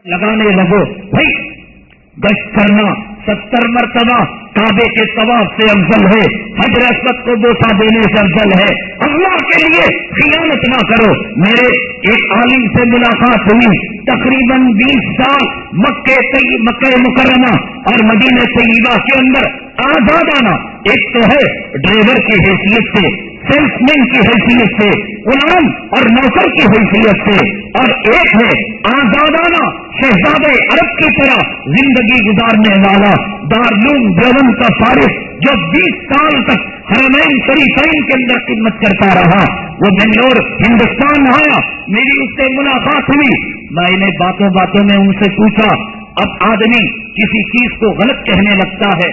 लगाने लगो भाई। गश्त करना 70 मरतबा काबे के तवाफ से अफजल है, हजर अस्वद को बोसा देने से अफजल है। अल्लाह के लिए खियानत ना करो। मेरे एक आलिम से मुलाकात हुई, तकरीबन 20 साल मक्के मुकर्रमा और मदीने तैयबा के अंदर आजादाना, एक तो है ड्राइवर की हैसियत से, सेल्समैन की हैसियत से, गुलाम और नौकर की हैसियत से, और एक है आजादाना शहजादे अरब की तरह जिंदगी गुजारने वाला दारुल देवबंद का फारिग जो 20 साल तक हरमैन शरीफैन के अंदर खिदमत करता रहा। वो बेंगलोर हिंदुस्तान आया, मेरी उससे मुलाकात हुई। मैंने बातों बातों में उनसे पूछा, अब आदमी किसी चीज को गलत कहने लगता है,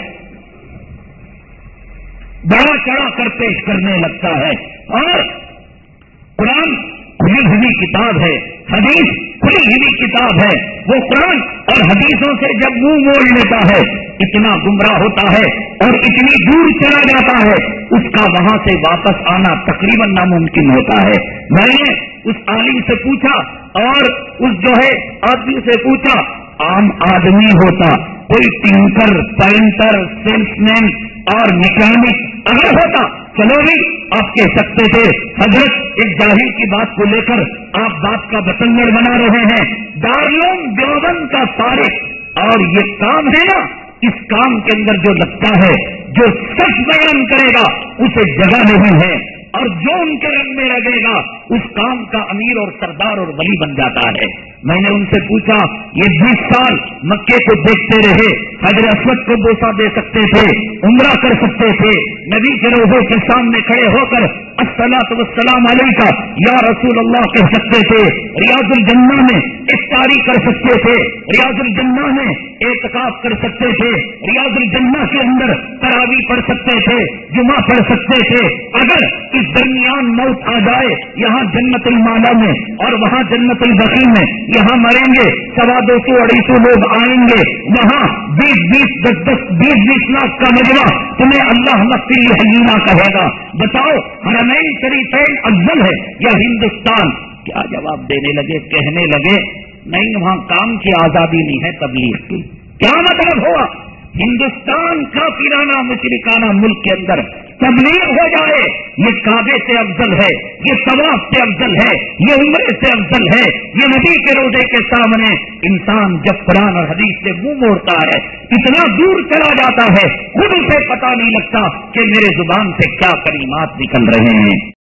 बड़ा चढ़ा कर पेश करने लगता है, और कुरान खुली हुई किताब है, हदीस खुली हुई किताब है। वो कुरान और हदीसों से जब मुंह मोड़ लेता है, इतना गुमराह होता है और इतनी दूर चला जाता है, उसका वहां से वापस आना तकरीबन नामुमकिन होता है। मैंने उस आलिम से पूछा और उस जो है आदमी से पूछा, आम आदमी होता, कोई टिंकर, पेंटर, सेल्समैन और मैकेनिक अगर होता, चलो भी आप कह सकते थे हजरत एक जाहिल की बात को लेकर आप बात का बतंगड़ बना रहे हैं। दारुल देवबंद का तारिक, और ये काम है ना, इस काम के अंदर जो लगता है, जो सच बयान करेगा उसे जगह नहीं है, और जो उनके रंग में लगेगा उस काम का अमीर और सरदार और वली बन जाता है। मैंने उनसे पूछा, ये 20 साल मक्के को देखते रहे, हजर अस्वद को बोसा दे सकते थे, उम्रा कर सकते थे, नबी के रोज़े के सामने खड़े होकर अस्सलातु वस्सलाम अलैका या रसूल अल्लाह कह सकते थे, रियाजुल जन्ना में इफ्तारी कर सकते थे, रियाजुल जन्ना में एतकाफ कर सकते थे, रियाजुल जन्ना के अंदर तरावी पढ़ सकते थे, जुमा पढ़ सकते थे। अगर इस दरमियान मौत आ जाए, यहाँ जन्नतुल माला में और वहाँ जन्नतुल बकी में, यहाँ मरेंगे 200-250 लोग आएंगे, वहाँ 20-20 लाख का मजमा तुम्हें अल्लाह मग़फ़िर हलीमा कहेगा। बताओ हरमैन शरीफैन अफज़ल है या हिंदुस्तान? क्या जवाब देने लगे, कहने लगे, नहीं वहाँ काम की आजादी नहीं है तबलीग की। क्या मतलब हुआ? हिंदुस्तान काफिराना मुशरिकाना मुल्क के अंदर तबलीग हो जाए, ये काबे से अफजल है, ये तवाफ से अफजल है, ये उम्रे से अफजल है, ये नबी के रोज़े के सामने इंसान जब कुरान और हदीस से मुंह मोड़ता है, इतना दूर चला जाता है, खुद उसे पता नहीं लगता कि मेरे जुबान से क्या कलिमात निकल रहे हैं।